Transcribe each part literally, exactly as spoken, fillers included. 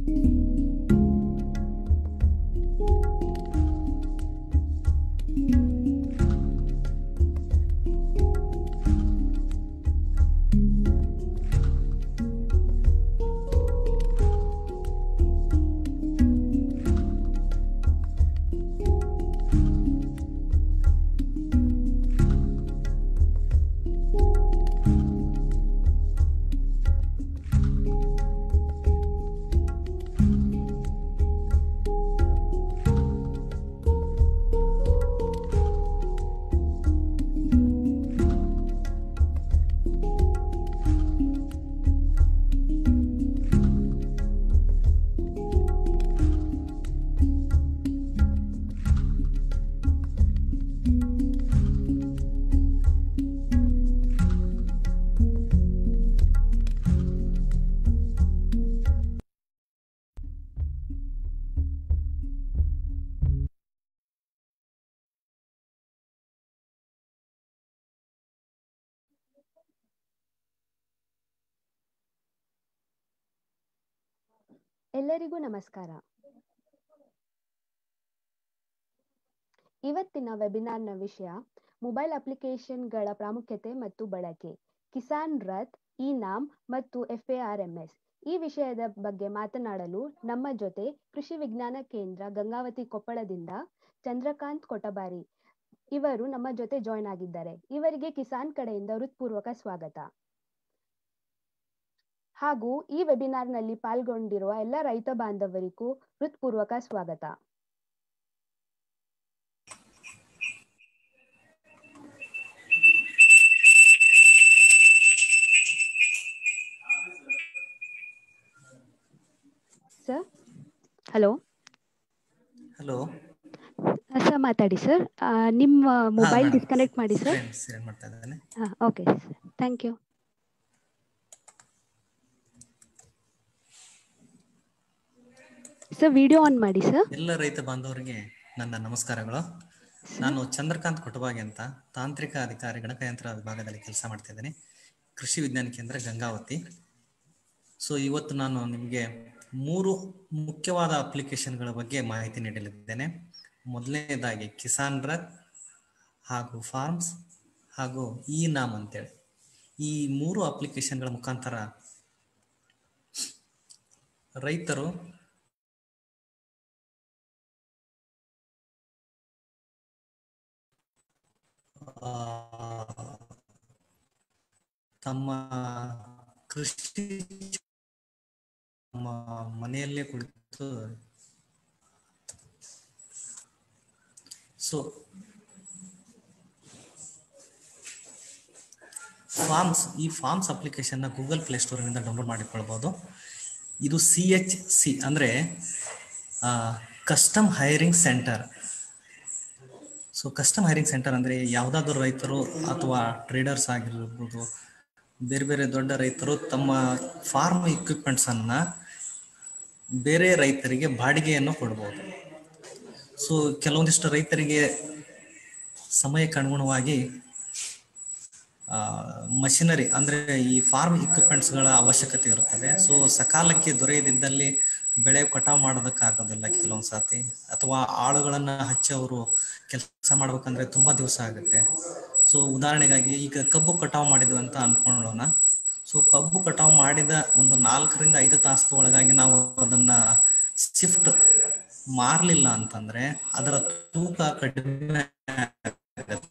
ಎಲ್ಲರಿಗೂ ನಮಸ್ಕಾರ. ಇವತ್ತಿನ ವೆಬಿನಾರ್ನ ವಿಷಯ ಮೊಬೈಲ್ ಅಪ್ಲಿಕೇಶನ್ಗಳ ಪ್ರಾಮುಖ್ಯತೆ ಮತ್ತು ಬಳಕೆ, ಕಿಸಾನ್ ರಥ್, ಇ-ನಾಮ್ ಮತ್ತು F A R M S. ಈ ವಿಷಯದ ಬಗ್ಗೆ ಮಾತನಾಡಲು ನಮ್ಮ ಜೊತೆ ಕೃಷಿ ವಿಜ್ಞಾನ ಕೇಂದ್ರ ಗಂಗಾವತಿ ಕೊಪ್ಪಳದಿಂದ ಚಂದ್ರಕಾಂತ್ ಕೊಟಬಾರಿ ಇವರು ನಮ್ಮ ಜೊತೆ ಜಾಯ್ನ್ ಆಗಿದ್ದಾರೆ. ಇವರಿಗೆ ಕಿಸಾನ್ ಕಡೆಯಿಂದ ಹೃತ್ಪೂರ್ವಕ ಸ್ವಾಗತ. ಹಾಗೂ ಈ ವೆಬಿನಾರ್ನಲ್ಲಿ ಪಾಲ್ಗೊಂಡಿರುವ ಎಲ್ಲ ರೈತ ಬಾಂಧವರಿಗೂ ಹೃತ್ಪೂರ್ವಕ ಸ್ವಾಗತ. ಸರ್, ಹಲೋ ಹಲೋ ಸರ್, ಮಾತಾಡಿ ಸರ್. ನಿಮ್ಮ ಮೊಬೈಲ್ ಡಿಸ್ಕನೆಕ್ಟ್ ಮಾಡಿ ಸರ್. ಹಾಂ, okay sir, thank you. Sir, video on ಮಾಡಿ ಸರ್. ಎಲ್ಲ ರೈತ ಬಾಂಧವರಿಗೆ ನನ್ನ ನಮಸ್ಕಾರಗಳು. ನಾನು ಚಂದ್ರಕಾಂತ್ ಕೊಟಬಾಗಿ ಅಂತ, ತಾಂತ್ರಿಕ ಅಧಿಕಾರಿ ಗಣಕಯಂತ್ರ ವಿಭಾಗದಲ್ಲಿ ಕೆಲಸ ಮಾಡ್ತಾ ಇದ್ದೇನೆ, ಕೃಷಿ ವಿಜ್ಞಾನ ಕೇಂದ್ರ ಗಂಗಾವತಿ. ಸೊ ಇವತ್ತು ನಾನು ನಿಮಗೆ ಮೂರು ಮುಖ್ಯವಾದ ಅಪ್ಲಿಕೇಶನ್ಗಳ ಬಗ್ಗೆ ಮಾಹಿತಿ ನೀಡಲಿದ್ದೇನೆ. ಮೊದಲನೇದಾಗಿ ಕಿಸಾನ್ ರಥ್ ಹಾಗೂ ಫಾರ್ಮ್ಸ್ ಹಾಗೂ ಇ-ನಾಮ್ ಅಂತೇಳಿ ಈ ಮೂರು ಅಪ್ಲಿಕೇಶನ್ಗಳ ಮುಖಾಂತರ ರೈತರು ತಮ್ಮ ಕೃಷಿ ತಮ್ಮ ಮನೆಯಲ್ಲೇ ಕುಳಿತು ಸೊ ಫಾರ್ಮ್ಸ್ ಈ ಫಾರ್ಮ್ಸ್ ಅಪ್ಲಿಕೇಶನ್ನ ಗೂಗಲ್ ಪ್ಲೇ ಸ್ಟೋರ್ನಿಂದ ಡೌನ್ಲೋಡ್ ಮಾಡಿಕೊಳ್ಬೋದು. ಇದು ಸಿ ಎಚ್ ಸಿ ಅಂದರೆ custom hiring centre. So custom hiring centre ಅಂದರೆ ಯಾವುದಾದ್ರೂ ರೈತರು ಅಥವಾ ಟ್ರೇಡರ್ಸ್ ಆಗಿರ್ಬೋದು, ಬೇರೆ ಬೇರೆ ದೊಡ್ಡ ರೈತರು ತಮ್ಮ ಫಾರ್ಮ್ ಇಕ್ವಿಪ್ಮೆಂಟ್ಸನ್ನು ಬೇರೆ ರೈತರಿಗೆ ಬಾಡಿಗೆಯನ್ನು ಕೊಡ್ಬೋದು. ಸೊ ಕೆಲವೊಂದಿಷ್ಟು ರೈತರಿಗೆ ಸಮಯಕ್ಕೆ ಅನುಗುಣವಾಗಿ ಮಷಿನರಿ ಅಂದರೆ ಈ ಫಾರ್ಮ್ ಇಕ್ವಿಪ್ಮೆಂಟ್ಸ್ಗಳ ಅವಶ್ಯಕತೆ ಇರುತ್ತದೆ. ಸೊ ಸಕಾಲಕ್ಕೆ ದೊರೆಯದಿದ್ದಲ್ಲಿ ಬೆಳೆ ಕಟಾವು ಮಾಡೋದಕ್ಕಾಗೋದಿಲ್ಲ ಕೆಲವೊಂದು ಸಾತಿ, ಅಥವಾ ಆಳುಗಳನ್ನು ಹಚ್ಚಿ ಅವರು ಕೆಲಸ ಮಾಡ್ಬೇಕಂದ್ರೆ ತುಂಬ ದಿವಸ ಆಗುತ್ತೆ. ಸೊ ಉದಾಹರಣೆಗಾಗಿ ಈಗ ಕಬ್ಬು ಕಟಾವು ಮಾಡಿದ್ವಿ ಅಂತ ಅನ್ಕೊಳ್ಳೋಣ. ಸೊ ಕಬ್ಬು ಕಟಾವು ಮಾಡಿದ ಒಂದು ನಾಲ್ಕರಿಂದ ಐದು ತಾಸು ಒಳಗಾಗಿ ನಾವು ಅದನ್ನು ಶಿಫ್ಟ್ ಮಾರಲಿಲ್ಲ ಅಂತಂದರೆ ಅದರ ತೂಕ ಕಡಿಮೆ ಆಗುತ್ತೆ.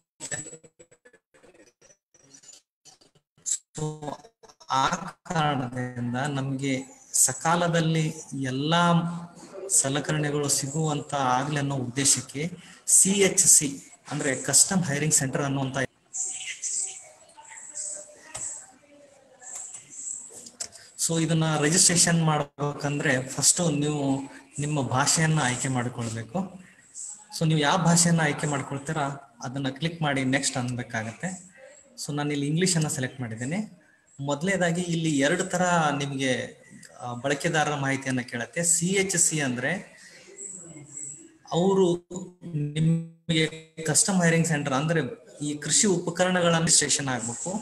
ಸೊ ಆ ಕಾರಣದಿಂದ ನಮಗೆ ಸಕಾಲದಲ್ಲಿ ಎಲ್ಲ ಸಲಕರಣೆಗಳು ಸಿಗುವಂತ ಆಗಲಿ ಅನ್ನೋ ಉದ್ದೇಶಕ್ಕೆ ಸಿ ಎಚ್ ಸಿ ಅಂದ್ರೆ ಕಸ್ಟಮ್ ಹೈರಿಂಗ್ ಸೆಂಟರ್ ಅನ್ನುವಂತ. ಸೊ ಇದನ್ನ ರಿಜಿಸ್ಟ್ರೇಷನ್ ಮಾಡ್ಬೇಕಂದ್ರೆ ಫಸ್ಟ್ ನೀವು ನಿಮ್ಮ ಭಾಷೆಯನ್ನ ಆಯ್ಕೆ ಮಾಡಿಕೊಳ್ಬೇಕು. ಸೊ ನೀವು ಯಾವ ಭಾಷೆಯನ್ನ ಆಯ್ಕೆ ಮಾಡ್ಕೊಳ್ತೀರಾ ಅದನ್ನ ಕ್ಲಿಕ್ ಮಾಡಿ ನೆಕ್ಸ್ಟ್ ಅನ್ಬೇಕಾಗತ್ತೆ. ಸೊ ನಾನು ಇಲ್ಲಿ ಇಂಗ್ಲಿಷ್ ಅನ್ನ ಸೆಲೆಕ್ಟ್ ಮಾಡಿದ್ದೇನೆ. ಮೊದಲನೇದಾಗಿ ಇಲ್ಲಿ ಎರಡು ತರ ನಿಮಗೆ ಬಳಕೆದಾರರ ಮಾಹಿತಿಯನ್ನ ಕೇಳುತ್ತೆ. ಸಿ ಎಚ್ ಸಿ ಅಂದ್ರೆ ಅವರು ನಿಮಗೆ ಕಸ್ಟಮ್ ಹೈರಿಂಗ್ ಸೆಂಟರ್ ಅಂದ್ರೆ ಈ ಕೃಷಿ ಉಪಕರಣಗಳ ರಿಜಿಸ್ಟ್ರೇಷನ್ ಆಗ್ಬೇಕು.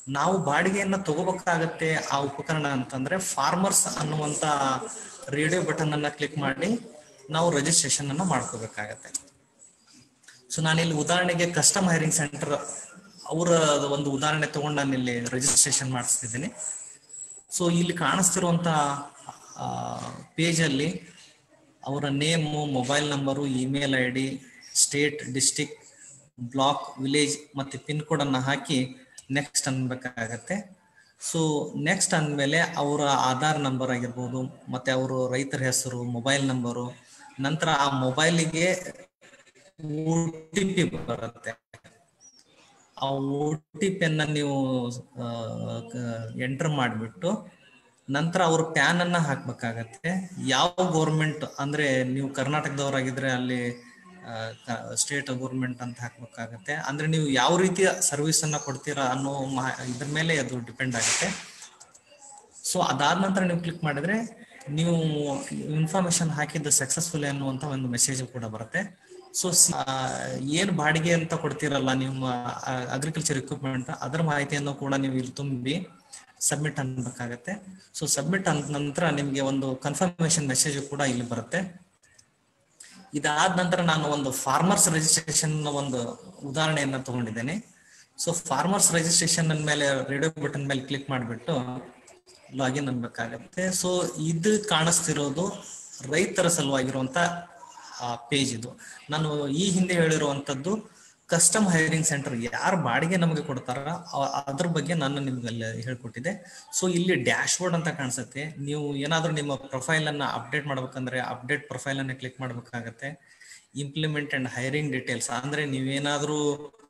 ನಾವು ಬಾಡಿಗೆಯನ್ನ ತಗೋಬೇಕಾಗತ್ತೆ ಆ ಉಪಕರಣ ಅಂತಂದ್ರೆ ಫಾರ್ಮರ್ಸ್ ಅನ್ನುವಂತ ರೇಡಿಯೋ ಬಟನ್ ಅನ್ನ ಕ್ಲಿಕ್ ಮಾಡಿ ನಾವು ರಿಜಿಸ್ಟ್ರೇಷನ್ ಅನ್ನ ಮಾಡ್ಕೋಬೇಕಾಗತ್ತೆ. ಸೊ ನಾನಿಲ್ಲಿ ಉದಾಹರಣೆಗೆ ಕಸ್ಟಮ್ ಹೈರಿಂಗ್ ಸೆಂಟರ್ ಅವರ ಒಂದು ಉದಾಹರಣೆ ತಗೊಂಡು ನಾನು ಇಲ್ಲಿ ರಿಜಿಸ್ಟ್ರೇಷನ್ ಮಾಡಿಸ್ತಿದ್ದೀನಿ. ಸೊ ಇಲ್ಲಿ ಕಾಣಿಸ್ತಿರುವಂತ ಪೇಜ್ ಅಲ್ಲಿ ಅವರ name, mobile number, email I D, state, district, block, village ಮತ್ತೆ ಪಿನ್ ಕೋಡ್ ಅನ್ನ ಹಾಕಿ ನೆಕ್ಸ್ಟ್ ಅನ್ಬೇಕಾಗತ್ತೆ. ಸೊ ನೆಕ್ಸ್ಟ್ ಅಂದಮೇಲೆ ಅವರ ಆಧಾರ್ ನಂಬರ್ ಆಗಿರ್ಬೋದು, ಮತ್ತೆ ಅವರು ರೈತರ ಹೆಸರು, ಮೊಬೈಲ್ ನಂಬರು, ನಂತರ ಆ ಮೊಬೈಲಿಗೆ ಓ ಟಿ ಪಿ ಬರುತ್ತೆ. ಆ ಓ ಟಿ ಪಿ ಅನ್ನ ನೀವು ಎಂಟರ್ ಮಾಡಿಬಿಟ್ಟು ನಂತರ ಅವ್ರ ಪ್ಯಾನ್ ಅನ್ನ ಹಾಕ್ಬೇಕಾಗತ್ತೆ. ಯಾವ ಗೌರ್ಮೆಂಟ್ ಅಂದ್ರೆ ನೀವು ಕರ್ನಾಟಕದವರಾಗಿದ್ರೆ ಅಲ್ಲಿ ಸ್ಟೇಟ್ ಗೌರ್ಮೆಂಟ್ ಅಂತ ಹಾಕ್ಬೇಕಾಗತ್ತೆ. ಅಂದ್ರೆ ನೀವು ಯಾವ ರೀತಿಯ ಸರ್ವಿಸ್ ಅನ್ನ ಕೊಡ್ತೀರಾ ಅನ್ನೋ ಇದ್ರ ಮೇಲೆ ಅದು ಡಿಪೆಂಡ್ ಆಗುತ್ತೆ. ಸೊ ಅದಾದ ನಂತರ ನೀವು ಕ್ಲಿಕ್ ಮಾಡಿದ್ರೆ ನೀವು ಇನ್ಫಾರ್ಮೇಶನ್ ಹಾಕಿದ್ದು ಸಕ್ಸಸ್ಫುಲ್ ಅನ್ನುವಂತ ಒಂದು ಮೆಸೇಜ್ ಕೂಡ ಬರುತ್ತೆ. ಸೊ ಏನ್ ಬಾಡಿಗೆ ಅಂತ ಕೊಡ್ತೀರಲ್ಲ ನಿಮ್ಮ ಅಗ್ರಿಕಲ್ಚರ್ ಇಕ್ವಿಪ್ಮೆಂಟ್, ಅದರ ಮಾಹಿತಿಯನ್ನು ಕೂಡ ನೀವು ಇಲ್ಲಿ ತುಂಬಿ ಸಬ್ಮಿಟ್ ಅನ್ಬೇಕಾಗತ್ತೆ. ಸೊ ಸಬ್ಮಿಟ್ ಅಂದ ನಂತರ ನಿಮ್ಗೆ ಒಂದು ಕನ್ಫರ್ಮೇಶನ್ ಮೆಸೇಜ್ ಕೂಡ ಇಲ್ಲಿ ಬರುತ್ತೆ. ಇದಾದ ನಂತರ ನಾನು ಒಂದು ಫಾರ್ಮರ್ಸ್ ರಿಜಿಸ್ಟ್ರೇಷನ್ ಒಂದು ಉದಾಹರಣೆಯನ್ನ ತಗೊಂಡಿದ್ದೇನೆ. ಸೊ ಫಾರ್ಮರ್ಸ್ ರಿಜಿಸ್ಟ್ರೇಷನ್ ಮೇಲೆ ರೇಡಿಯೋ ಬಟನ್ ಮೇಲೆ ಕ್ಲಿಕ್ ಮಾಡಿಬಿಟ್ಟು ಲಾಗಿನ್ ಅನ್ಬೇಕಾಗತ್ತೆ. ಸೊ ಇದು ಕಾಣಿಸ್ತಿರೋದು ರೈತರ ಸಲುವಾಗಿರುವಂತ ಪೇಜ್. ಇದು ನಾನು ಈ ಹಿಂದೆ ಹೇಳಿರುವಂತದ್ದು ಕಸ್ಟಮ್ ಹೈರಿಂಗ್ ಸೆಂಟರ್, ಯಾರು ಬಾಡಿಗೆ ನಮಗೆ ಕೊಡ್ತಾರ ಅದ್ರ ಬಗ್ಗೆ ನಾನು ನಿಮ್ಗೆ ಅಲ್ಲಿ ಹೇಳ್ಕೊಟ್ಟಿದ್ದೆ. ಸೊ ಇಲ್ಲಿ ಡ್ಯಾಶ್ ಬೋರ್ಡ್ ಅಂತ ಕಾಣಿಸುತ್ತೆ. ನೀವು ಏನಾದ್ರೂ ನಿಮ್ಮ ಪ್ರೊಫೈಲ್ ಅನ್ನ ಅಪ್ಡೇಟ್ ಮಾಡ್ಬೇಕಂದ್ರೆ ಅಪ್ಡೇಟ್ ಪ್ರೊಫೈಲ್ ಅನ್ನ ಕ್ಲಿಕ್ ಮಾಡ್ಬೇಕಾಗತ್ತೆ. ಇಂಪ್ಲಿಮೆಂಟ್ ಅಂಡ್ ಹೈರಿಂಗ್ ಡೀಟೇಲ್ಸ್ ಅಂದ್ರೆ ನೀವೇನಾದ್ರೂ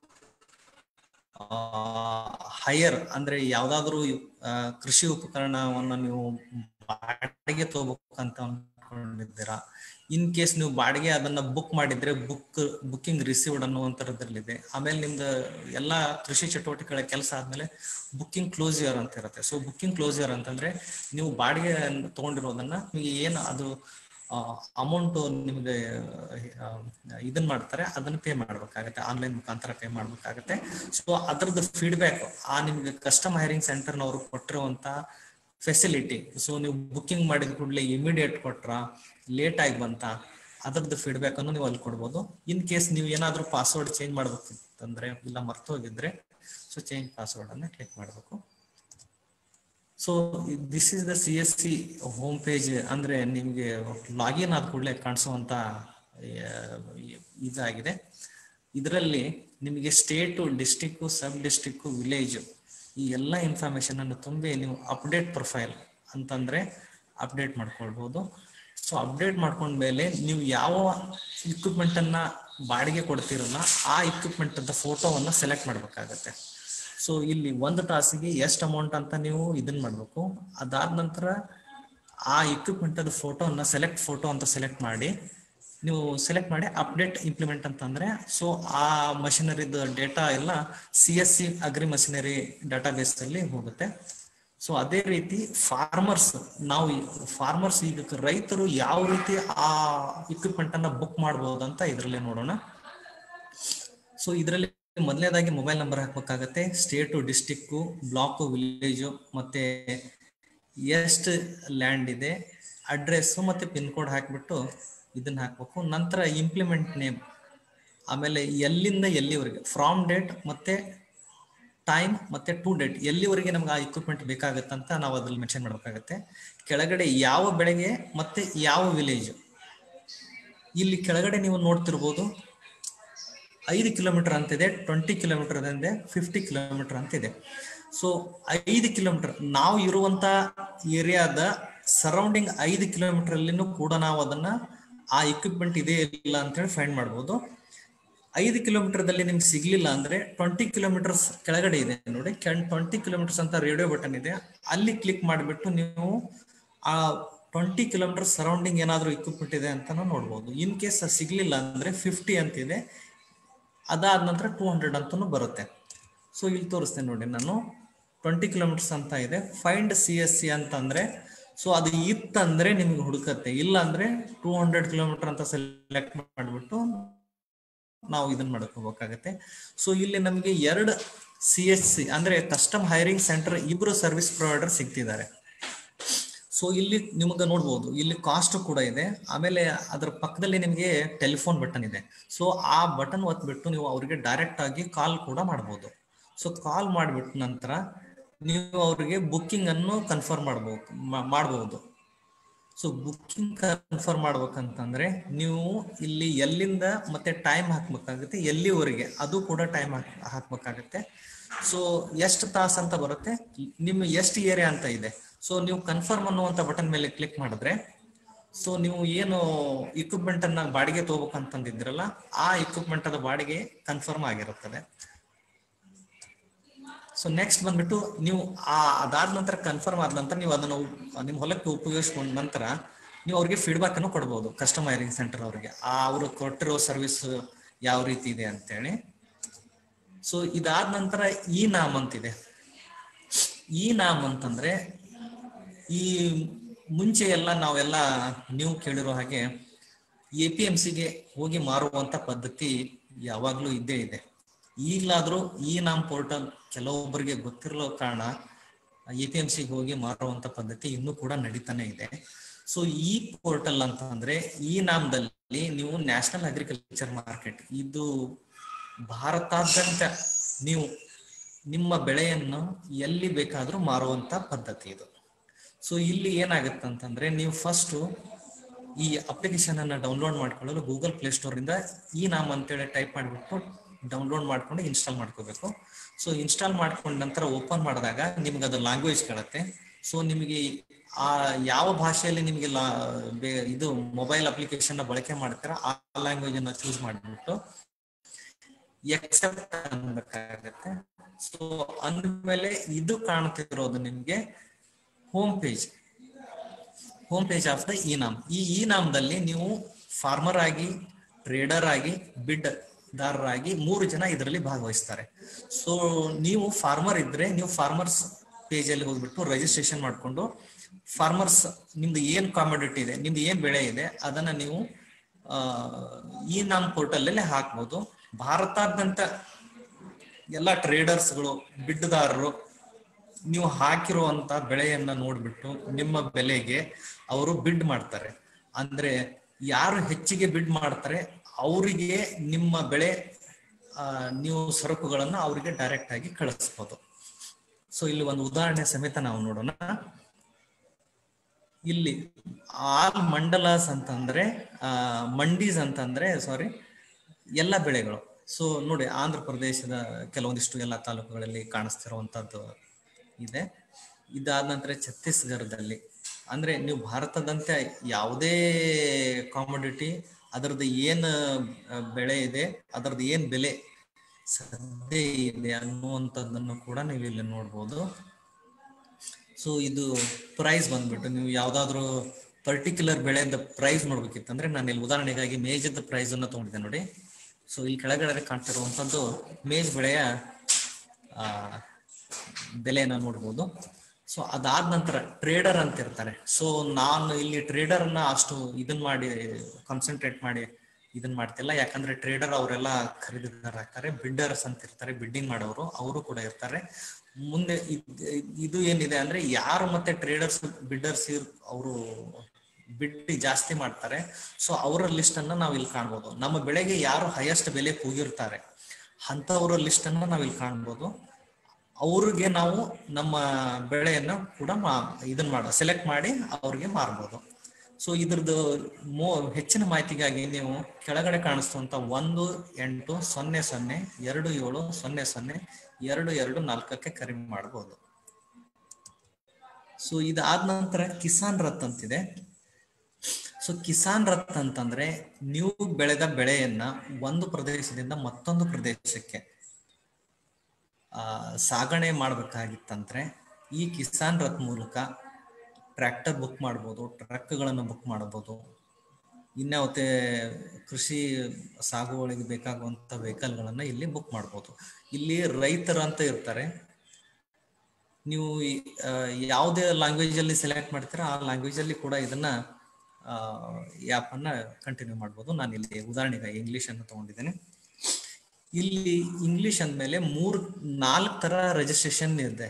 ಹೈಯರ್ ಅಂದ್ರೆ ಯಾವ್ದಾದ್ರು ಕೃಷಿ ಉಪಕರಣವನ್ನ ನೀವು ಬಾಡಿಗೆ ತಗೋಬೇಕಂತ ಅನ್ಕೊಂಡಿದ್ದೀರಾ, ಇನ್ ಕೇಸ್ ನೀವು ಬಾಡಿಗೆ ಅದನ್ನ ಬುಕ್ ಮಾಡಿದ್ರೆ ಬುಕ್ ಬುಕ್ಕಿಂಗ್ ರಿಸೀವ್ಡ್ ಅನ್ನುವಂಥದ್ರಲ್ಲಿದೆ. ಆಮೇಲೆ ನಿಮ್ದು ಎಲ್ಲಾ ಕೃಷಿ ಚಟುವಟಿಕೆಗಳ ಕೆಲಸ ಆದ್ಮೇಲೆ ಬುಕ್ಕಿಂಗ್ ಕ್ಲೋಸಿಯರ್ ಅಂತ ಇರುತ್ತೆ. ಸೊ ಬುಕ್ಕಿಂಗ್ ಕ್ಲೋಸಿಯರ್ ಅಂತಂದ್ರೆ ನೀವು ಬಾಡಿಗೆ ತಗೊಂಡಿರೋದನ್ನ ನಿಮಗೆ ಏನು ಅದು ಅಮೌಂಟ್ ನಿಮ್ಗೆ ಇದನ್ ಮಾಡ್ತಾರೆ ಅದನ್ನ ಪೇ ಮಾಡ್ಬೇಕಾಗತ್ತೆ, ಆನ್ಲೈನ್ ಮುಖಾಂತರ ಪೇ ಮಾಡ್ಬೇಕಾಗತ್ತೆ. ಸೊ ಅದ್ರದ್ದು ಫೀಡ್ಬ್ಯಾಕ್ ಆ ನಿಮ್ಗೆ ಕಸ್ಟಮ್ ಹೈರಿಂಗ್ ಸೆಂಟರ್ನವರು ಕೊಟ್ಟಿರುವಂತ ಫೆಸಿಲಿಟಿ, ಸೊ ನೀವು ಬುಕ್ಕಿಂಗ್ ಮಾಡಿದ ಕೂಡಲೇ ಇಮಿಡಿಯೇಟ್ ಕೊಟ್ರ, ಲೇಟ್ ಆಗಿ ಬಂತ, ಅದರದ್ದು ಫೀಡ್ಬ್ಯಾಕ್ ಅನ್ನು ನೀವು ಅಲ್ಲಿ ಕೊಡ್ಬೋದು. ಇನ್ ಕೇಸ್ ನೀವು ಏನಾದ್ರೂ ಪಾಸ್ವರ್ಡ್ ಚೇಂಜ್ ಮಾಡ್ಬೇಕಂತಂದ್ರೆ ಇಲ್ಲ ಮರ್ತು ಹೋಗಿದ್ರೆ ಸೊ ಚೇಂಜ್ ಪಾಸ್ವರ್ಡ್ ಅನ್ನ ಕ್ಲಿಕ್ ಮಾಡಬೇಕು. So this is the C S C home page. ಅಂದ್ರೆ ನಿಮ್ಗೆ ಲಾಗಿನ್ ಆದ ಕೂಡಲೇ ಕಾಣಿಸುವಂತ ಇದಾಗಿದೆ. ಇದರಲ್ಲಿ ನಿಮಗೆ state, district, sub district, village ಈ ಎಲ್ಲ ಇನ್ಫಾರ್ಮೇಶನ್ ಅನ್ನು ತುಂಬಿ ನೀವು ಅಪ್ಡೇಟ್ ಪ್ರೊಫೈಲ್ ಅಂತಂದ್ರೆ ಅಪ್ಡೇಟ್ ಮಾಡ್ಕೊಳ್ಬಹುದು. ಸೊ ಅಪ್ಡೇಟ್ ಮಾಡ್ಕೊಂಡ್ಮೇಲೆ ನೀವು ಯಾವ ಇಕ್ವಿಪ್ಮೆಂಟ್ ಅನ್ನ ಬಾಡಿಗೆ ಕೊಡ್ತಿರಲ್ಲ ಆ ಇಕ್ವಿಪ್ಮೆಂಟ್ ಅಂತ ಫೋಟೋವನ್ನ ಸೆಲೆಕ್ಟ್ ಮಾಡ್ಬೇಕಾಗತ್ತೆ. ಸೊ ಇಲ್ಲಿ ಒಂದು ತಾಸಿಗೆ ಎಷ್ಟು ಅಮೌಂಟ್ ಅಂತ ನೀವು ಇದನ್ನ ಮಾಡ್ಬೇಕು. ಅದಾದ ನಂತರ ಆ ಇಕ್ವಿಪ್ಮೆಂಟ್ ಅದ ಫೋಟೋನ ಸೆಲೆಕ್ಟ್ ಫೋಟೋ ಅಂತ ಸೆಲೆಕ್ಟ್ ಮಾಡಿ ನೀವು ಸೆಲೆಕ್ಟ್ ಮಾಡಿ ಅಪ್ಡೇಟ್ ಇಂಪ್ಲಿಮೆಂಟ್ ಅಂತಂದ್ರೆ ಸೊ ಆ ಮಷಿನರಿದ ಡೇಟಾ ಎಲ್ಲ C S C agri machinery database ಅಲ್ಲಿ ಹೋಗುತ್ತೆ. ಸೊ ಅದೇ ರೀತಿ ಫಾರ್ಮರ್ಸ್, ನಾವು ಫಾರ್ಮರ್ಸ್ ಈಗ ರೈತರು ಯಾವ ರೀತಿ ಆ ಇಕ್ವಿಪ್ಮೆಂಟ್ ಅನ್ನ ಬುಕ್ ಮಾಡಬಹುದು ಅಂತ ಇದರಲ್ಲಿ ನೋಡೋಣ. ಸೊ ಇದರಲ್ಲಿ ಮೊದಲನೇದಾಗಿ ಮೊಬೈಲ್ ನಂಬರ್ ಹಾಕ್ಬೇಕಾಗತ್ತೆ, ಸ್ಟೇಟು, ಡಿಸ್ಟಿಕ್ಕು, ಬ್ಲಾಕು, ವಿಲೇಜು, ಮತ್ತೆ ಎಷ್ಟು ಲ್ಯಾಂಡ್ ಇದೆ, ಅಡ್ರೆಸ್ಸು ಮತ್ತೆ ಪಿನ್ ಕೋಡ್ ಹಾಕ್ಬಿಟ್ಟು ಇದನ್ನ ಹಾಕ್ಬೇಕು. ನಂತರ ಇಂಪ್ಲಿಮೆಂಟ್ ನೇಮ್, ಆಮೇಲೆ ಎಲ್ಲಿಂದ ಎಲ್ಲಿವರೆಗೆ, ಫ್ರಾಮ್ ಡೇಟ್ ಮತ್ತೆ ಟೈಮ್ ಮತ್ತೆ ಟು ಡೇಟ್, ಎಲ್ಲಿವರೆಗೆ ನಮ್ಗೆ ಆ ಇಕ್ವಿಪ್ಮೆಂಟ್ ಬೇಕಾಗತ್ತಂತ ನಾವು ಅದ್ರಲ್ಲಿ ಮೆನ್ಷನ್ ಮಾಡ್ಬೇಕಾಗತ್ತೆ. ಕೆಳಗಡೆ ಯಾವ ಬೆಳೆಗೆ ಮತ್ತೆ ಯಾವ ವಿಲೇಜ್, ಇಲ್ಲಿ ಕೆಳಗಡೆ ನೀವು ನೋಡ್ತಿರ್ಬೋದು ಐದು ಕಿಲೋಮೀಟರ್ ಅಂತಿದೆ, ಟ್ವೆಂಟಿ ಕಿಲೋಮೀಟರ್ ಅಂದೆ, ಫಿಫ್ಟಿ ಕಿಲೋಮೀಟರ್ ಅಂತಿದೆ. ಸೊ ಐದು ಕಿಲೋಮೀಟರ್ ನಾವು ಇರುವಂತ ಏರಿಯಾದ ಸರೌಂಡಿಂಗ್ ಐದು ಕಿಲೋಮೀಟರ್ ಅಲ್ಲಿನೂ ಕೂಡ ನಾವು ಅದನ್ನ ಆ ಇಕ್ವಿಪ್ಮೆಂಟ್ ಇದೆ ಇಲ್ಲ ಅಂತ ಹೇಳಿ ಫೈಂಡ್ ಮಾಡ್ಬೋದು. ಐದು ಕಿಲೋಮೀಟರ್ದಲ್ಲಿ ನಿಮ್ಗೆ ಸಿಗ್ಲಿಲ್ಲ ಅಂದ್ರೆ ಟ್ವೆಂಟಿ ಕಿಲೋಮೀಟರ್ಸ್ ಕೆಳಗಡೆ ಇದೆ ನೋಡಿ, ಟ್ವೆಂಟಿ ಕಿಲೋಮೀಟರ್ಸ್ ಅಂತ ರೇಡಿಯೋ ಬಟನ್ ಇದೆ, ಅಲ್ಲಿ ಕ್ಲಿಕ್ ಮಾಡಿಬಿಟ್ಟು ನೀವು ಆ ಟ್ವೆಂಟಿ ಕಿಲೋಮೀಟರ್ ಸರೌಂಡಿಂಗ್ ಏನಾದ್ರು ಇಕ್ವಿಪ್ಮೆಂಟ್ ಇದೆ ಅಂತ ನೋಡ್ಬೋದು. ಇನ್ ಕೇಸ್ ಸಿಗ್ಲಿಲ್ಲ ಅಂದ್ರೆ ಫಿಫ್ಟಿ ಅಂತಿದೆ, ಅದಾದ ನಂತರ ಟೂ ಹಂಡ್ರೆಡ್ ಅಂತನೂ ಬರುತ್ತೆ. ಸೊ ಇಲ್ಲಿ ತೋರಿಸ್ತೇನೆ ನೋಡಿ, ನಾನು ಟ್ವೆಂಟಿ ಕಿಲೋಮೀಟರ್ಸ್ ಅಂತ ಇದೆ, ಫೈಂಡ್ ಸಿ ಎಸ್ ಸಿ ಅಂತಂದ್ರೆ ಸೊ ಅದು ಇತ್ತಂದ್ರೆ ನಿಮ್ಗೆ ಹುಡುಕತ್ತೆ, ಇಲ್ಲ ಅಂದ್ರೆ ಟೂ ಹಂಡ್ರೆಡ್ ಕಿಲೋಮೀಟರ್ ಅಂತ ಸೆಲೆಕ್ಟ್ ಮಾಡಿಬಿಟ್ಟು ನಾವು ಇದನ್ನ ಮಾಡ್ಕೋಬೇಕಾಗತ್ತೆ. ಸೊ ಇಲ್ಲಿ ನಮಗೆ ಎರಡು ಸಿ ಎಚ್ ಸಿ ಅಂದ್ರೆ ಕಸ್ಟಮ್ ಹೈರಿಂಗ್ ಸೆಂಟರ್ ಇಬ್ರು ಸರ್ವಿಸ್ ಪ್ರೊವೈಡರ್ ಸಿಗ್ತಿದ್ದಾರೆ. ಸೊ ಇಲ್ಲಿ ನಿಮಗೆ ನೋಡ್ಬೋದು, ಇಲ್ಲಿ ಕಾಸ್ಟ್ ಕೂಡ ಇದೆ. ಆಮೇಲೆ ಅದ್ರ ಪಕ್ಕದಲ್ಲಿ ನಿಮಗೆ ಟೆಲಿಫೋನ್ ಬಟನ್ ಇದೆ. ಸೊ ಆ ಬಟನ್ ಒತ್ಬಿಟ್ಟು ನೀವು ಅವರಿಗೆ ಡೈರೆಕ್ಟ್ ಆಗಿ ಕಾಲ್ ಕೂಡ ಮಾಡ್ಬೋದು. ಸೊ ಕಾಲ್ ಮಾಡಿಬಿಟ್ಟು ನಂತರ ನೀವು ಅವರಿಗೆ ಬುಕ್ಕಿಂಗ್ ಅನ್ನು ಕನ್ಫರ್ಮ್ ಮಾಡ್ಬೋದು ಮಾಡಬಹುದು. ಸೊ ಬುಕ್ಕಿಂಗ್ ಕನ್ಫರ್ಮ್ ಮಾಡ್ಬೇಕಂತಂದ್ರೆ ನೀವು ಇಲ್ಲಿ ಎಲ್ಲಿಂದ ಮತ್ತೆ ಟೈಮ್ ಹಾಕ್ಬೇಕಾಗುತ್ತೆ, ಎಲ್ಲಿವರೆಗೆ ಅದು ಕೂಡ ಟೈಮ್ ಹಾಕ್ ಹಾಕ್ಬೇಕಾಗುತ್ತೆ. ಸೊ ಎಷ್ಟು ತಾಸು ಅಂತ ಬರುತ್ತೆ, ನಿಮ್ಮ ಎಷ್ಟು ಏರಿಯಾ ಅಂತ ಇದೆ. ಸೊ ನೀವು ಕನ್ಫರ್ಮ್ ಅನ್ನುವಂಥ ಬಟನ್ ಮೇಲೆ ಕ್ಲಿಕ್ ಮಾಡಿದ್ರೆ ಸೊ ನೀವು ಏನು ಇಕ್ವಿಪ್ಮೆಂಟ್ ಅನ್ನ ಬಾಡಿಗೆ ತಗೋಬೇಕಂತಂದಿದ್ರಲ್ಲ ಆ ಇಕ್ವಿಪ್ಮೆಂಟ್ ಅದ ಬಾಡಿಗೆ ಕನ್ಫರ್ಮ್ ಆಗಿರುತ್ತದೆ. ಸೊ ನೆಕ್ಸ್ಟ್ ಬಂದ್ಬಿಟ್ಟು ನೀವು ಆ ಅದಾದ ನಂತರ ಕನ್ಫರ್ಮ್ ಆದ ನಂತರ ನೀವು ಅದನ್ನು ನಿಮ್ಮ ಹೊಲಕ್ಕೆ ಉಪಯೋಗಿಸ್ಕೊಂಡ ನಂತರ ನೀವು ಅವ್ರಿಗೆ ಫೀಡ್ಬ್ಯಾಕ್ ಅನ್ನು ಕೊಡ್ಬೋದು ಕಸ್ಟಮ್ ಹೈರಿಂಗ್ ಸೆಂಟರ್ ಅವರಿಗೆ, ಆ ಅವರು ಕೊಟ್ಟಿರೋ ಸರ್ವಿಸ್ ಯಾವ ರೀತಿ ಇದೆ ಅಂತೇಳಿ. ಸೊ ಇದಾದ ನಂತರ ಈ ನಾಮ್ ಅಂತಿದೆ. ಈ ನಾಮ್ ಅಂತಂದ್ರೆ ಈ ಮುಂಚೆ ಎಲ್ಲ ನಾವೆಲ್ಲ ನೀವು ಕೇಳಿರೋ ಹಾಗೆ ಎ ಪಿ ಎಂ ಸಿಗೆ ಹೋಗಿ ಮಾರುವಂತ ಪದ್ಧತಿ ಯಾವಾಗ್ಲೂ ಇದ್ದೇ ಇದೆ. ಈಗಲಾದ್ರೂ ಈ ನಾಮ್ ಪೋರ್ಟಲ್ ಕೆಲವೊಬ್ಬರಿಗೆ ಗೊತ್ತಿರೋ ಕಾರಣ ಎ ಪಿ ಎಂ ಸಿಗೆ ಹೋಗಿ ಮಾರುವಂತ ಪದ್ಧತಿ ಇನ್ನೂ ಕೂಡ ನಡೀತಾನೆ ಇದೆ. ಸೊ ಈ ಪೋರ್ಟಲ್ ಅಂತ ಅಂದ್ರೆ ಈ ನಾಮದಲ್ಲಿ ನೀವು ನ್ಯಾಷನಲ್ ಅಗ್ರಿಕಲ್ಚರ್ ಮಾರ್ಕೆಟ್, ಇದು ಭಾರತಾದ್ಯಂತ ನೀವು ನಿಮ್ಮ ಬೆಳೆಯನ್ನು ಎಲ್ಲಿ ಬೇಕಾದ್ರೂ ಮಾರುವಂತ ಪದ್ಧತಿ ಇದು. ಸೊ ಇಲ್ಲಿ ಏನಾಗುತ್ತೆ ಅಂತಂದ್ರೆ ನೀವು ಫಸ್ಟ್ ಈ ಅಪ್ಲಿಕೇಶನ್ ಅನ್ನ ಡೌನ್ಲೋಡ್ ಮಾಡ್ಕೊಳ್ಳಲು ಗೂಗಲ್ ಪ್ಲೇ ಸ್ಟೋರ್ ಇಂದ ಈ ನಾಮ್ ಅಂತೇಳಿ ಟೈಪ್ ಮಾಡಿಬಿಟ್ಟು ಡೌನ್ಲೋಡ್ ಮಾಡ್ಕೊಂಡು ಇನ್ಸ್ಟಾಲ್ ಮಾಡ್ಕೋಬೇಕು. ಸೊ ಇನ್ಸ್ಟಾಲ್ ಮಾಡ್ಕೊಂಡ ನಂತರ ಓಪನ್ ಮಾಡಿದಾಗ ನಿಮ್ಗೆ ಅದು ಲ್ಯಾಂಗ್ವೇಜ್ ಕೇಳುತ್ತೆ. ಸೊ ನಿಮಗೆ ಆ ಯಾವ ಭಾಷೆಯಲ್ಲಿ ನಿಮಗೆ ಲಾ ಇದು ಮೊಬೈಲ್ ಅಪ್ಲಿಕೇಶನ್ ಬಳಕೆ ಮಾಡ್ತೀರಾ ಆ ಲ್ಯಾಂಗ್ವೇಜ್ ಅನ್ನ ಚೂಸ್ ಮಾಡಿಬಿಟ್ಟು ಎಕ್ಸೆಪ್ಟ್ ಅನ್ಬೇಕಾಗತ್ತೆ. ಸೊ ಅಂದ್ಮೇಲೆ ಇದು ಕಾಣ್ತಿರೋದು ನಿಮ್ಗೆ home page home page of the e NAM. ಈ ಈ ನಾಮದಲ್ಲಿ ನೀವು ಫಾರ್ಮರ್ ಆಗಿ, ಟ್ರೇಡರ್ ಆಗಿ, ಬಿಡ್ ದಾರರಾಗಿ ಮೂರು ಜನ ಇದರಲ್ಲಿ ಭಾಗವಹಿಸ್ತಾರೆ. ಸೊ ನೀವು ಫಾರ್ಮರ್ ಇದ್ರೆ ನೀವು ಫಾರ್ಮರ್ಸ್ ಪೇಜ್ ಅಲ್ಲಿ ಹೋಗ್ಬಿಟ್ಟು ರಿಜಿಸ್ಟ್ರೇಷನ್ ಮಾಡ್ಕೊಂಡು ಫಾರ್ಮರ್ಸ್ ನಿಮ್ದು ಏನ್ ಕಾಮೋಡಿಟಿ ಇದೆ, ನಿಮ್ದು ಏನ್ ಬೆಳೆ ಇದೆ ಅದನ್ನ ನೀವು ಆ ಈ ನಾಮ್ ಪೋರ್ಟಲ್ ಅಲ್ಲಿ ಹಾಕ್ಬೋದು. ಭಾರತಾದ್ಯಂತ ಎಲ್ಲ ಟ್ರೇಡರ್ಸ್ಗಳು, ಬಿಡ್ದಾರರು ನೀವು ಹಾಕಿರುವಂತ ಬೆಳೆಯನ್ನ ನೋಡ್ಬಿಟ್ಟು ನಿಮ್ಮ ಬೆಲೆಗೆ ಅವರು ಬಿಡ್ ಮಾಡ್ತಾರೆ. ಅಂದ್ರೆ ಯಾರು ಹೆಚ್ಚಿಗೆ ಬಿಡ್ ಮಾಡ್ತಾರೆ ಅವರಿಗೆ ನಿಮ್ಮ ಬೆಳೆ ಆ ನೀವು ಸರಕುಗಳನ್ನ ಅವರಿಗೆ ಡೈರೆಕ್ಟ್ ಆಗಿ ಕಳಿಸ್ಬೋದು. ಸೊ ಇಲ್ಲಿ ಒಂದು ಉದಾಹರಣೆ ಸಮೇತ ನಾವು ನೋಡೋಣ. ಇಲ್ಲಿ ಆಲ್ ಮಂಡಲಾಸ್ ಅಂತಂದ್ರೆ ಆ ಮಂಡೀಸ್ ಅಂತಂದ್ರೆ ಸಾರಿ ಎಲ್ಲ ಬೆಳೆಗಳು. ಸೊ ನೋಡಿ ಆಂಧ್ರ ಪ್ರದೇಶದ ಕೆಲವೊಂದಿಷ್ಟು ಎಲ್ಲ ತಾಲೂಕುಗಳಲ್ಲಿ ಕಾಣಿಸ್ತಿರುವಂತದ್ದು ಇದೆ. ಇದಾದ ನಂತರ ಛತ್ತೀಸ್ಗಢದಲ್ಲಿ ಅಂದ್ರೆ ನೀವು ಭಾರತದಂತೆ ಯಾವುದೇ ಕಾಮೋಡಿಟಿ ಅದರದ್ದು ಏನ್ ಬೆಳೆ ಇದೆ, ಅದರದ್ದು ಏನ್ ಬೆಲೆ ಸದ್ಯ ಇದೆ ಅನ್ನುವಂಥದ್ದನ್ನು ಕೂಡ ನೀವು ಇಲ್ಲಿ ನೋಡ್ಬೋದು. ಸೊ ಇದು ಪ್ರೈಸ್ ಬಂದ್ಬಿಟ್ಟು ನೀವು ಯಾವ್ದಾದ್ರು ಪರ್ಟಿಕ್ಯುಲರ್ ಬೆಳೆದ ಪ್ರೈಸ್ ನೋಡ್ಬೇಕಿತ್ತಂದ್ರೆ ನಾನು ಇಲ್ಲಿ ಉದಾಹರಣೆಗಾಗಿ ಮೇಜದ ಪ್ರೈಸ್ ಅನ್ನು ತಗೊಂಡಿದ್ದೆ ನೋಡಿ. ಸೊ ಇಲ್ಲಿ ಕೆಳಗಡೆ ಕಾಣ್ತಿರುವಂತದ್ದು ಮೇಜ್ ಬೆಳೆಯ ಆ ಬೆಲೆಯನ್ನ ನೋಡ್ಬೋದು. ಸೊ ಅದಾದ ನಂತರ ಟ್ರೇಡರ್ ಅಂತ ಇರ್ತಾರೆ. ಸೊ ನಾನು ಇಲ್ಲಿ ಟ್ರೇಡರ್ ಅನ್ನ ಅಷ್ಟು ಇದನ್ ಮಾಡಿ ಕಾನ್ಸಂಟ್ರೇಟ್ ಮಾಡಿ ಇದನ್ ಮಾಡ್ತಿಲ್ಲ, ಯಾಕಂದ್ರೆ ಟ್ರೇಡರ್ ಅವರೆಲ್ಲ ಖರೀದಿದಾರ ಆಗ್ತಾರೆ. ಬಿಡ್ಡರ್ಸ್ ಅಂತ ಇರ್ತಾರೆ, ಬಿಡ್ಡಿಂಗ್ ಮಾಡೋರು ಅವರು ಕೂಡ ಇರ್ತಾರೆ. ಮುಂದೆ ಇದು ಏನಿದೆ ಅಂದ್ರೆ ಯಾರು ಮತ್ತೆ ಟ್ರೇಡರ್ಸ್ ಬಿಡ್ಡರ್ಸ್ ಅವರು ಬಿಡ್ ಜಾಸ್ತಿ ಮಾಡ್ತಾರೆ ಸೊ ಅವರ ಲಿಸ್ಟ್ ಅನ್ನ ನಾವ್ ಇಲ್ಲಿ ಕಾಣ್ಬೋದು. ನಮ್ಮ ಬೆಳೆಗೆ ಯಾರು ಹೈಯೆಸ್ಟ್ ಬೆಲೆ ಕೂಗಿರ್ತಾರೆ ಅಂತವರ ಲಿಸ್ಟ್ ಅನ್ನ ನಾವ್ ಇಲ್ಲಿ ಕಾಣ್ಬೋದು. ಅವ್ರಿಗೆ ನಾವು ನಮ್ಮ ಬೆಳೆಯನ್ನ ಕೂಡ ಮಾ ಇದನ್ನ ಮಾಡ ಸೆಲೆಕ್ಟ್ ಮಾಡಿ ಅವ್ರಿಗೆ ಮಾರ್ಬೋದು. ಸೊ ಇದ್ರದ್ದು ಮೋ ಹೆಚ್ಚಿನ ಮಾಹಿತಿಗಾಗಿ ನೀವು ಕೆಳಗಡೆ ಕಾಣಿಸ್ತುವಂತ ಒಂದು ಎಂಟು ಸೊನ್ನೆ ಸೊನ್ನೆ ಎರಡು ಏಳು ಸೊನ್ನೆ ಸೊನ್ನೆ ಎರಡು ಎರಡು ನಾಲ್ಕಕ್ಕೆ ಕರೆ ಮಾಡಬಹುದು. ಸೊ ಇದಾದ ನಂತರ ಕಿಸಾನ್ ರಥ್ ಅಂತಿದೆ. ಸೊ ಕಿಸಾನ್ ರಥ್ ಅಂತಂದ್ರೆ ನೀವು ಬೆಳೆದ ಬೆಳೆಯನ್ನ ಒಂದು ಪ್ರದೇಶದಿಂದ ಮತ್ತೊಂದು ಪ್ರದೇಶಕ್ಕೆ ಆ ಸಾಗಣೆ ಮಾಡ್ಬೇಕಾಗಿತ್ತಂದ್ರೆ ಈ ಕಿಸಾನ್ ರಥ್ ಮೂಲಕ ಟ್ರ್ಯಾಕ್ಟರ್ ಬುಕ್ ಮಾಡ್ಬೋದು, ಟ್ರಕ್ಗಳನ್ನು ಬುಕ್ ಮಾಡಬಹುದು, ಇನ್ಯಾವತ್ತೆ ಕೃಷಿ ಸಾಗುವಳಿಗೆ ಬೇಕಾಗುವಂತ ವೆಹಿಕಲ್ಗಳನ್ನ ಇಲ್ಲಿ ಬುಕ್ ಮಾಡ್ಬೋದು. ಇಲ್ಲಿ ರೈತರ ಅಂತ ಇರ್ತಾರೆ. ನೀವು ಯಾವುದೇ ಲ್ಯಾಂಗ್ವೇಜ್ ಅಲ್ಲಿ ಸೆಲೆಕ್ಟ್ ಮಾಡ್ತೀರಾ ಆ ಲ್ಯಾಂಗ್ವೇಜ್ ಅಲ್ಲಿ ಕೂಡ ಇದನ್ನ ಆ್ಯಪ್ ಅನ್ನ ಕಂಟಿನ್ಯೂ ಮಾಡ್ಬೋದು. ನಾನು ಇಲ್ಲಿ ಉದಾಹರಣೆಗೆ ಇಂಗ್ಲಿಷ್ ಅನ್ನು ತಗೊಂಡಿದ್ದೇನೆ. ಇಲ್ಲಿ ಇಂಗ್ಲಿಷ್ ಅಂದ್ಮೇಲೆ ಮೂರ್ ನಾಲ್ಕು ತರ ರಿಜಿಸ್ಟ್ರೇಷನ್ ಇದೆ.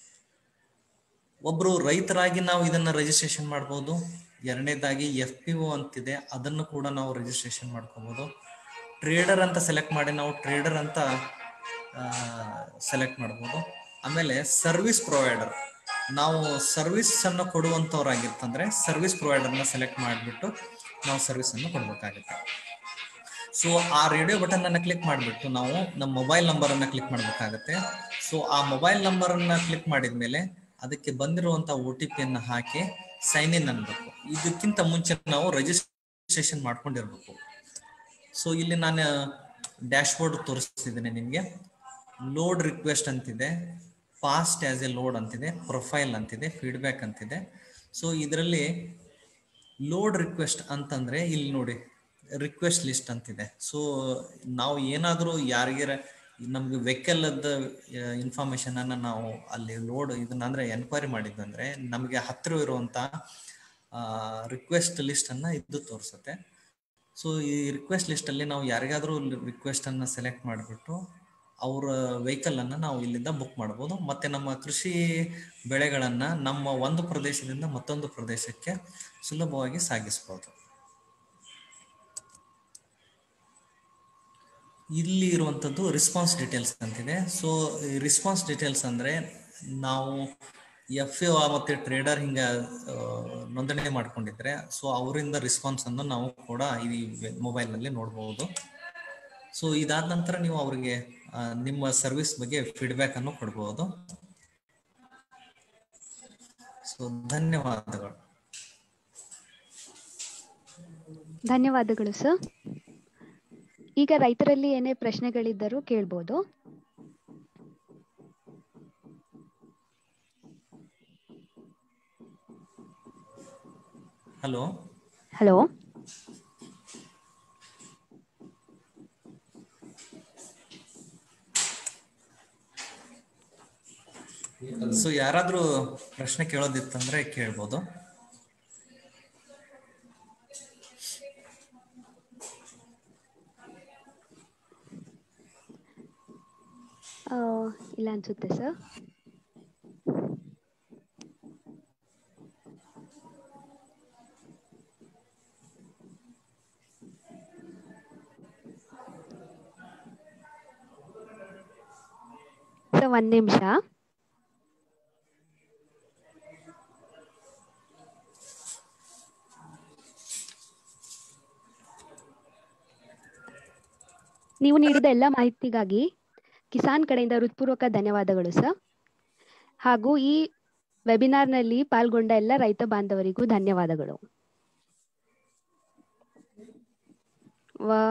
ಒಬ್ರು ರೈತರಾಗಿ ನಾವು ಇದನ್ನ ರಿಜಿಸ್ಟ್ರೇಷನ್ ಮಾಡ್ಬೋದು. ಎರಡನೇದಾಗಿ ಎಫ್ ಪಿ ಒ ಅಂತಿದೆ, ಅದನ್ನು ಕೂಡ ನಾವು ರಿಜಿಸ್ಟ್ರೇಷನ್ ಮಾಡ್ಕೋಬಹುದು. ಟ್ರೇಡರ್ ಅಂತ ಸೆಲೆಕ್ಟ್ ಮಾಡಿ ನಾವು ಟ್ರೇಡರ್ ಅಂತ ಸೆಲೆಕ್ಟ್ ಮಾಡ್ಬೋದು. ಆಮೇಲೆ ಸರ್ವಿಸ್ ಪ್ರೊವೈಡರ್, ನಾವು ಸರ್ವಿಸ್ ಅನ್ನು ಕೊಡುವಂಥವ್ರಾಗಿರ್ತಂದ್ರೆ ಸರ್ವಿಸ್ ಪ್ರೊವೈಡರ್ನ ಸೆಲೆಕ್ಟ್ ಮಾಡಿಬಿಟ್ಟು ನಾವು ಸರ್ವಿಸ್ ಅನ್ನು ಕೊಡ್ಬೇಕಾಗುತ್ತೆ. ಸೊ ಆ ರೇಡಿಯೋ ಬಟನ್ ಅನ್ನ ಕ್ಲಿಕ್ ಮಾಡಿಬಿಟ್ಟು ನಾವು ನಮ್ಮ ಮೊಬೈಲ್ ನಂಬರ್ ಅನ್ನ ಕ್ಲಿಕ್ ಮಾಡಬೇಕಾಗುತ್ತೆ. ಸೊ ಆ ಮೊಬೈಲ್ ನಂಬರ್ ಅನ್ನ ಕ್ಲಿಕ್ ಮಾಡಿದ್ಮೇಲೆ ಅದಕ್ಕೆ ಬಂದಿರುವಂತಹ ಒ ಟಿ ಪಿ ಅನ್ನ ಹಾಕಿ ಸೈನ್ ಇನ್ ಅನ್ಬೇಕು. ಇದಕ್ಕಿಂತ ಮುಂಚೆ ನಾವು ರಿಜಿಸ್ಟ್ರೇಷನ್ ಮಾಡ್ಕೊಂಡಿರ್ಬೇಕು. ಸೊ ಇಲ್ಲಿ ನಾನು ಡ್ಯಾಶ್ ಬೋರ್ಡ್ ತೋರಿಸ್ತಿದ್ದೇನೆ ನಿಮಗೆ. ಲೋಡ್ ರಿಕ್ವೆಸ್ಟ್ ಅಂತಿದೆ, ಫಾಸ್ಟ್ ಆಸ್ ಎ ಲೋಡ್ ಅಂತಿದೆ, ಪ್ರೊಫೈಲ್ ಅಂತಿದೆ, ಫೀಡ್ಬ್ಯಾಕ್ ಅಂತಿದೆ. ಸೊ ಇದರಲ್ಲಿ ಲೋಡ್ ರಿಕ್ವೆಸ್ಟ್ ಅಂತಂದ್ರೆ ಇಲ್ಲಿ ನೋಡಿ ರಿಕ್ವೆಸ್ಟ್ ಲಿಸ್ಟ್ ಅಂತಿದೆ. ಸೊ ನಾವು ಏನಾದರೂ ಯಾರಿಗಾರ ನಮ್ಗೆ ವೆಹಿಕಲ್ ಇನ್ಫಾರ್ಮೇಶನ್ ಅನ್ನ ನಾವು ಅಲ್ಲಿ ಲೋಡ್ ಇದನ್ನ ಅಂದ್ರೆ ಎನ್ಕ್ವೈರಿ ಮಾಡಿದ್ದಂದ್ರೆ ನಮಗೆ ಹತ್ತಿರ ಇರುವಂತ ರಿಕ್ವೆಸ್ಟ್ ಲಿಸ್ಟ್ ಅನ್ನ ಇದು ತೋರಿಸುತ್ತೆ. ಸೊ ಈ ರಿಕ್ವೆಸ್ಟ್ ಲಿಸ್ಟ್ ಅಲ್ಲಿ ನಾವು ಯಾರಿಗಾದ್ರೂ ರಿಕ್ವೆಸ್ಟ್ ಅನ್ನ ಸೆಲೆಕ್ಟ್ ಮಾಡಿಬಿಟ್ಟು ಅವರ ವೆಹಿಕಲ್ ಅನ್ನ ನಾವು ಇಲ್ಲಿಂದ ಬುಕ್ ಮಾಡ್ಬೋದು. ಮತ್ತೆ ನಮ್ಮ ಕೃಷಿ ಬೆಳೆಗಳನ್ನ ನಮ್ಮ ಒಂದು ಪ್ರದೇಶದಿಂದ ಮತ್ತೊಂದು ಪ್ರದೇಶಕ್ಕೆ ಸುಲಭವಾಗಿ ಸಾಗಿಸಬಹುದು. ಇಲ್ಲಿ ಇರುವಂಥದ್ದು ರಿಸ್ಪಾನ್ಸ್ ಡೀಟೇಲ್ಸ್ ಅಂತಿದೆ. ಸೊ ರಿಸ್ಪಾನ್ಸ್ ಡೀಟೇಲ್ಸ್ ಅಂದ್ರೆ ನಾವು ಎಫ್ ಎ ಮತ್ತೆ ಟ್ರೇಡರ್ ಹಿಂಗ ನೋಂದಣಿ ಮಾಡ್ಕೊಂಡಿದ್ರೆ ಸೊ ಅವರಿಂದ ರಿಸ್ಪಾನ್ಸ್ ಅನ್ನು ನಾವು ಕೂಡ ಈ ಮೊಬೈಲ್ ನಲ್ಲಿ ನೋಡಬಹುದು. ಸೊ ಇದಾದ ನಂತರ ನೀವು ಅವರಿಗೆ ನಿಮ್ಮ ಸರ್ವಿಸ್ ಬಗ್ಗೆ ಫೀಡ್ಬ್ಯಾಕ್ ಅನ್ನು ಕೊಡಬಹುದು. ಸೊ ಧನ್ಯವಾದಗಳು. ಧನ್ಯವಾದಗಳು ಸರ್. ಈಗ ರೈತರಲ್ಲಿ ಏನೇ ಪ್ರಶ್ನೆಗಳಿದ್ದರೂ ಕೇಳ್ಬೋದು. ಹಲೋ ಹಲೋ ಸೊ ಯಾರಾದ್ರೂ ಪ್ರಶ್ನೆ ಕೇಳೋದಿತ್ತಂದ್ರೆ ಕೇಳ್ಬೋದು. ಇಲ್ಲ ಅನ್ಸುತ್ತೆ ಸರ್. ಸರ್ ಒಂದ್ ನಿಮಿಷ. ನೀವು ನೀಡಿದ ಎಲ್ಲ ಮಾಹಿತಿಗಾಗಿ ಕಿಸಾನ್ ಕಡೆಯಿಂದ ಹೃತ್ಪೂರ್ವಕ ಧನ್ಯವಾದಗಳು ಸರ್. ಹಾಗೂ ಈ ವೆಬಿನಾರ್ನಲ್ಲಿ ಪಾಲ್ಗೊಂಡ ಎಲ್ಲ ರೈತ ಬಾಂಧವರಿಗೂ ಧನ್ಯವಾದಗಳು. ವಾ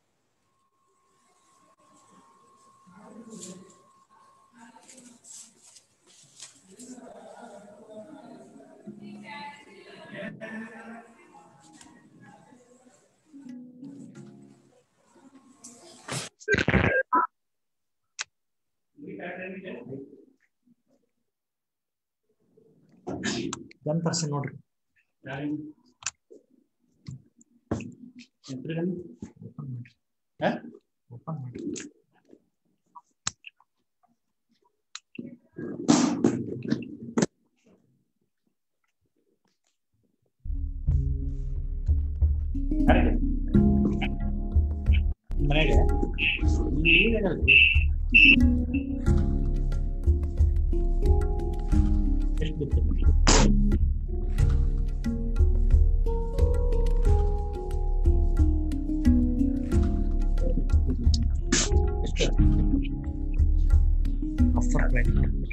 ಒನ್ ಪರ್ಸೆಂಟ್ ನೋಡ್ರಿ. ಓಪನ್ ಮಾಡಿ. ಮನೆಗೆ ಎಷ್ಟು ಬಿತ್ತು? ಎಷ್ಟು ಆಫರ್ ಪ್ರೈಸ್